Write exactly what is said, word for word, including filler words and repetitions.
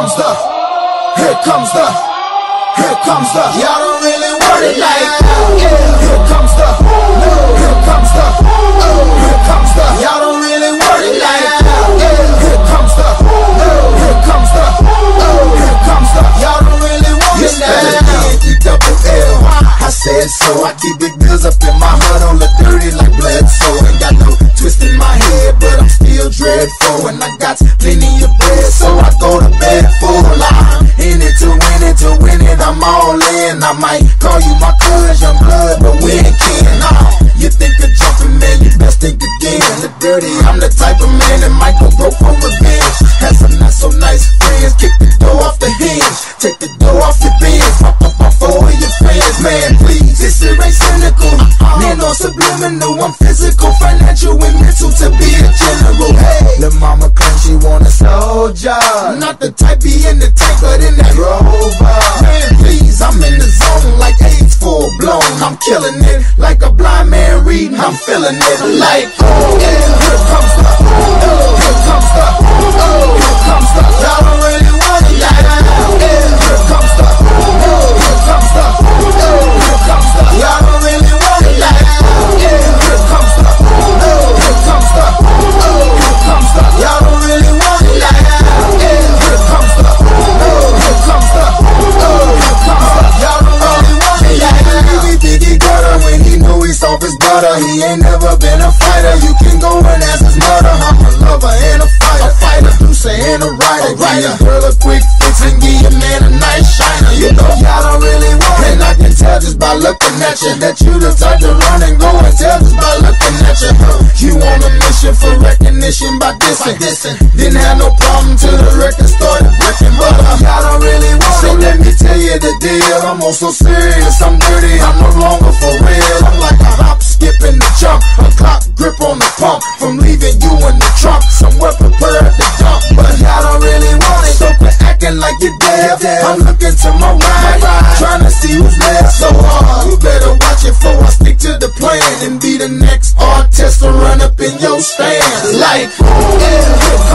comes the, here comes the, here comes the. Y'all don't really want it like that. Yeah. Here comes the, here comes the, here comes the. Y'all don't really want it like that. Yeah. Here comes the, here comes the, here comes the. Y'all don't really want it like that. You double L. I said so. I keep big bills up in my hood on the dirty like blood. So ain't got no twist in my head, but I'm still dreadful, and I got plenty of bread, so I go to bed full. I'm in it to win it, to win it, I'm all in. I might call you my cuz, young blood, but we ain't kin. Nah, you think of jumping, man, you best think again. The dirty, I'm the type of man that might go broke for revenge. Had some not so nice friends, kick the door off the hinge, take the door off your bins, pop up off all of your fans. Man, please, this shit ain't cynical. Man, no subliminal, I'm physical, financial, and mental to be a general. Hey, the mama claims she want a soldier, not the type be in the tank, but in that rover. Man, please, I'm in the zone like AIDS full blown. I'm killing it like a blind man reading. I'm feeling it like, oh, yeah, here comes the, oh, here comes the, oh, here comes the. Y'all don't really want it like that. Yeah, here comes the, oh, here comes the, oh, here comes the. Y'all don't really want it like that. Yeah, here comes the, oh, here comes the, oh, here comes the. Y'all don't really want it like that. Yeah, here comes the, oh, here comes the, oh, here comes the. Y'all don't really want it like that. He think he got her when he know he's off his butter. He ain't never been a fighter. You can go and ask his mother. I'm a lover and a fighter, a fighter, producer and a writer. Give your girl a quick fix and give your man a nice shiner. You know y'all don't really want it, and I can tell just by looking at you that you the type to run and go and tell just by looking at you. You on a mission for recognition by dissing. Didn't have no problem till the record started breaking, but uh, y'all don't really want it. So let me tell you the deal. I'm also serious, I'm dirty, I'm no longer for real. I'm like a hop, skip, and a jump, a clock grip on the pump, from leaving you in the trunk, somewhere prepared to dump. But y'all don't really want it, so quit acting like you're dead. I'm looking to my right, trying to see who's left. So hard, you better watch it before I stick to the plan and be the next artist to run up in your stand. Like, yeah,